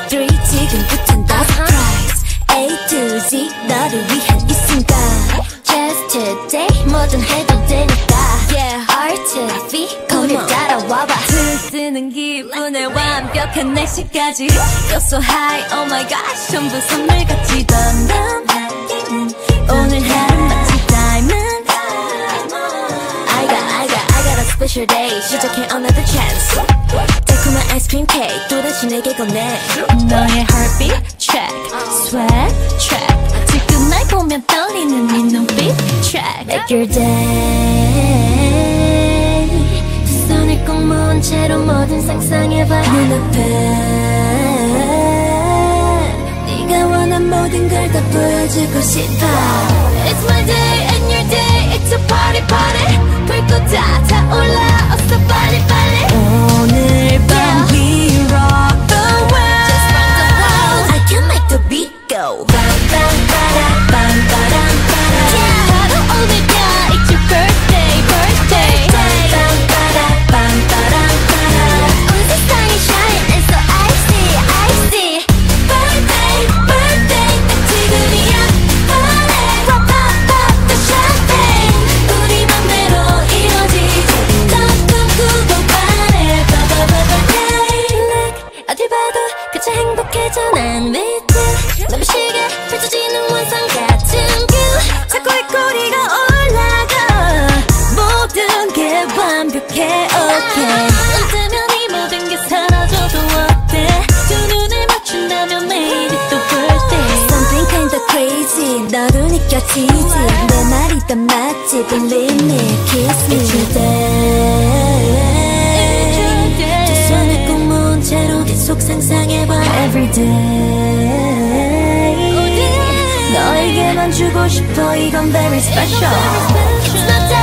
3 지금부턴 다 surprise A to Z 너를 위한 이 순간 Just today 뭐든 해도 되니까 Yeah R to V 거길 따라와봐 들뜨는 기분에 완벽한 날씨까지 Feel so high oh my gosh 전부 선물같이 덤덤 오늘 하루 마치 diamond I got a special day 시작해 another chance 달콤한 아이스크림 케이크 또다시 내게 건네 너의 heartbeat check sweat check 지금 날 보면 떨리는 네 눈빛 check Make your day 두 손을 꼭 모은 채로 뭐든 상상해봐 눈앞에 네가 원한 모든 걸 다 보여주고 싶어 It's my day and your day It's a party party 불꽃 다 타올라 어서 빨리 빨리 오늘 밤 We rock the world Just rock the world I can make the beat go Bam bam bada bam badam bada Yeah 바로 오늘야 It's your birthday birthday Bam bada bam badam bada 온 세상이 shine and so icy icy Birthday birthday 딱 지금이야 Party pop pop pop the champagne 우리 맘대로 이뤄지지 더 꿈꾸고 바래 Bye bye bye birthday Look 어딜 봐도 그저 행복해져 난 with you 눈부시게 펼쳐지는 환상 같은 view 자꾸 이 꼬리가 올라가 모든 게 완벽해 okay 눈 뜨면 이 모든 게 사라져도 어때 두 눈을 맞춘다면 maybe 또 birthday Something kinda crazy 너도 느껴지지 내 말이 다 맞지 Believe me kiss me It's your day 두 손을 꼭 모은 채로 계속 상상해봐 Everyday 너에게만 주고 싶어 이건 very special It's my day